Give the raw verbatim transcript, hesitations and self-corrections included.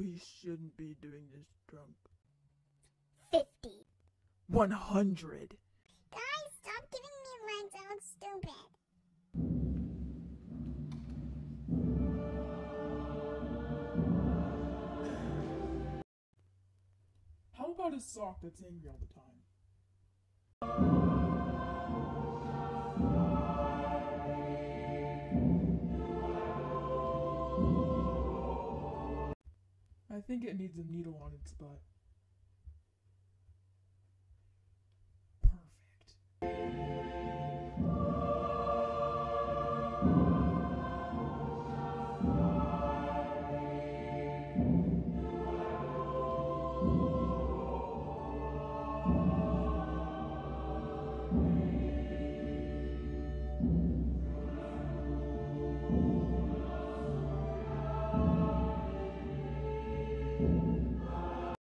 We shouldn't be doing this drunk. Fifty. One hundred. Guys, stop giving me rides. I look stupid. How about a sock that's angry all the time? I think it needs a needle on its butt.